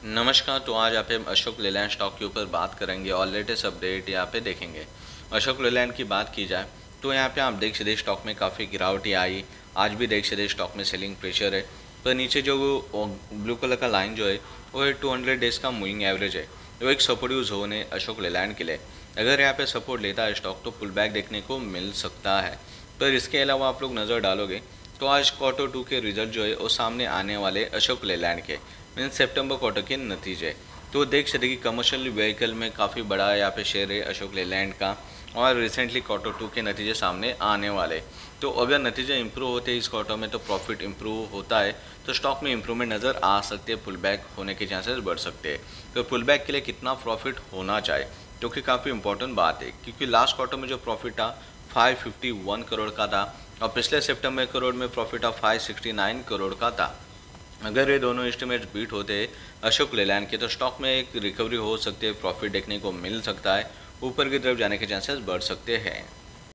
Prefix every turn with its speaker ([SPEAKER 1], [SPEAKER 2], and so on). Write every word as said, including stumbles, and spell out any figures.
[SPEAKER 1] नमस्कार। तो आज यहाँ पे हम अशोक लेलैंड स्टॉक के ऊपर बात करेंगे और लेटेस्ट अपडेट यहाँ पे देखेंगे। अशोक लेलैंड की बात की जाए तो यहाँ पे आप देख सकते स्टॉक में काफ़ी गिरावट आई। आज भी देख सकते स्टॉक में सेलिंग प्रेशर है। पर नीचे जो वो ब्लू कलर का लाइन जो है वो है टू हंड्रेड डेज का मूविंग एवरेज है। वो एक सपोर्टिव जोन है अशोक लेलैंड के लिए। अगर यहाँ पे सपोर्ट लेता है स्टॉक तो पुल बैक देखने को मिल सकता है। पर इसके अलावा आप लोग नज़र डालोगे तो आज क्वार्टर टू के रिजल्ट जो है वो सामने आने वाले अशोक लेलैंड के मीन सितंबर क्वार्टर के नतीजे। तो देख सकते कि कमर्शियल व्हीकल में काफ़ी बड़ा यहाँ पे शेयर है अशोक लेलैंड का और रिसेंटली क्वार्टर टू के नतीजे सामने आने वाले। तो अगर नतीजे इंप्रूव होते हैं इस क्वार्टर में तो प्रॉफिट इंप्रूव होता है तो स्टॉक में इंप्रूवमेंट नज़र आ सकती है, पुल बैक होने के चांसेस बढ़ सकते हैं। तो पुल बैक के लिए कितना प्रॉफिट होना चाहिए जो कि काफ़ी इंपॉर्टेंट बात है, क्योंकि लास्ट क्वार्टर में जो प्रॉफिट था फाइव फिफ्टी वन करोड़ का था और पिछले सितंबर करोड़ में profit of five sixty nine करोड़ का था। अगर ये दोनों एस्टिमेट्स बीट होते अशोक लेलैंड के तो स्टॉक में एक रिकवरी हो सकती है, प्रॉफिट देखने को मिल सकता है, ऊपर की तरफ जाने के चांसेस बढ़ सकते हैं।